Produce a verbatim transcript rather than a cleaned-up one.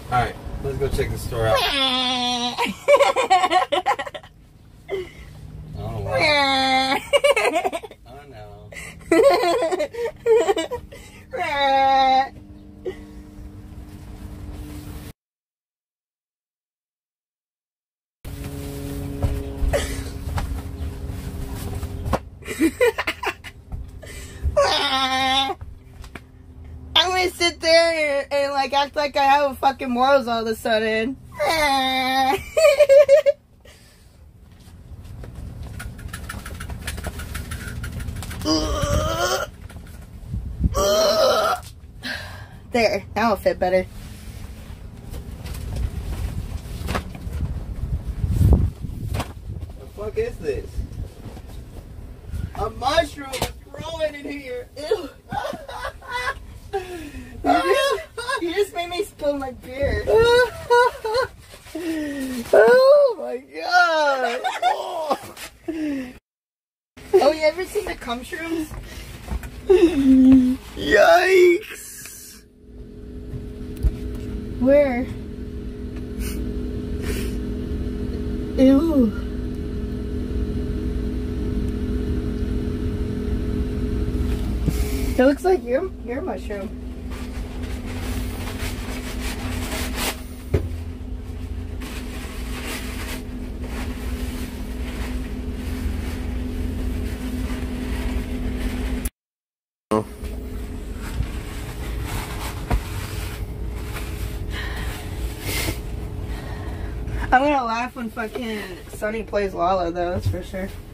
Alright, let's go check the store out. Oh, wow. Oh, no. I'm gonna sit there and, and like act like I have a fucking morals all of a sudden. There, now it'll fit better. The fuck is this? A mushroom is growing in here. Ew. You just, you just made me spill my beer. Oh my god. Oh. Oh, you ever seen the cum shrooms? Yikes. Where? Ew. It looks like your your mushroom. I'm gonna laugh when fucking Sonny plays Lala though, that's for sure.